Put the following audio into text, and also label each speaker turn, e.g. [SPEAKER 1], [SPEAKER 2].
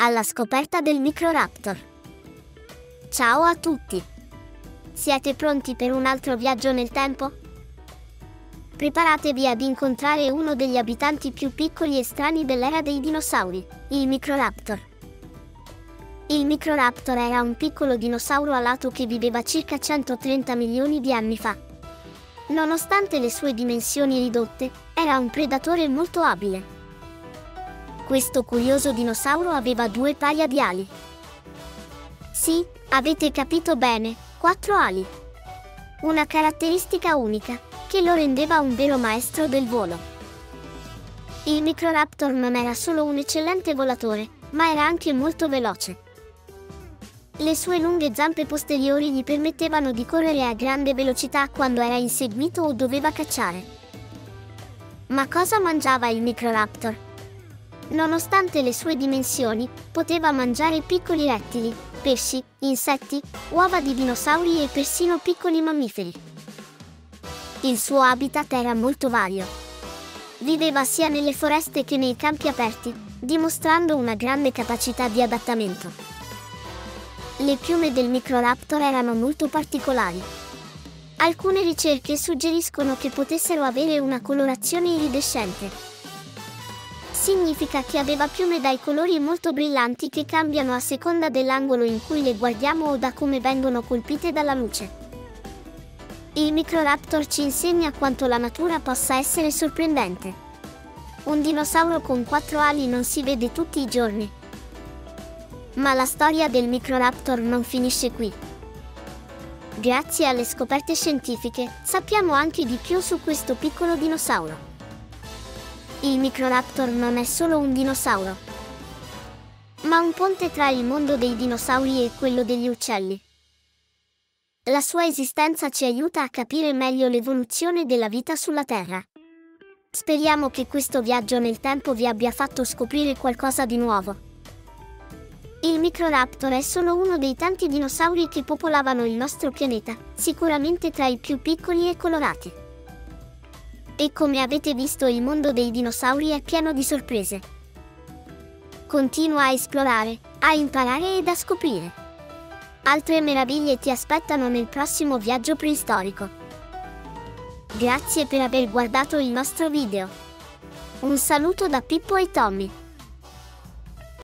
[SPEAKER 1] alla scoperta del Microraptor. Ciao a tutti! Siete pronti per un altro viaggio nel tempo? Preparatevi ad incontrare uno degli abitanti più piccoli e strani dell'era dei dinosauri, il Microraptor. Il Microraptor era un piccolo dinosauro alato che viveva circa 130 milioni di anni fa. Nonostante le sue dimensioni ridotte, era un predatore molto abile. Questo curioso dinosauro aveva 2 paia di ali. Sì, avete capito bene, 4 ali. Una caratteristica unica, che lo rendeva un vero maestro del volo. Il Microraptor non era solo un eccellente volatore, ma era anche molto veloce. Le sue lunghe zampe posteriori gli permettevano di correre a grande velocità quando era inseguito o doveva cacciare. Ma cosa mangiava il Microraptor? Nonostante le sue dimensioni, poteva mangiare piccoli rettili, pesci, insetti, uova di dinosauri e persino piccoli mammiferi. Il suo habitat era molto vario. Viveva sia nelle foreste che nei campi aperti, dimostrando una grande capacità di adattamento. Le piume del Microraptor erano molto particolari. Alcune ricerche suggeriscono che potessero avere una colorazione iridescente. Significa che aveva piume dai colori molto brillanti che cambiano a seconda dell'angolo in cui le guardiamo o da come vengono colpite dalla luce. Il Microraptor ci insegna quanto la natura possa essere sorprendente. Un dinosauro con 4 ali non si vede tutti i giorni. Ma la storia del Microraptor non finisce qui. Grazie alle scoperte scientifiche, sappiamo anche di più su questo piccolo dinosauro. Il Microraptor non è solo un dinosauro, ma un ponte tra il mondo dei dinosauri e quello degli uccelli. La sua esistenza ci aiuta a capire meglio l'evoluzione della vita sulla Terra. Speriamo che questo viaggio nel tempo vi abbia fatto scoprire qualcosa di nuovo. Il Microraptor è solo uno dei tanti dinosauri che popolavano il nostro pianeta, sicuramente tra i più piccoli e colorati. E come avete visto, il mondo dei dinosauri è pieno di sorprese. Continua a esplorare, a imparare ed a scoprire. Altre meraviglie ti aspettano nel prossimo viaggio preistorico. Grazie per aver guardato il nostro video. Un saluto da Pippo e Tommy.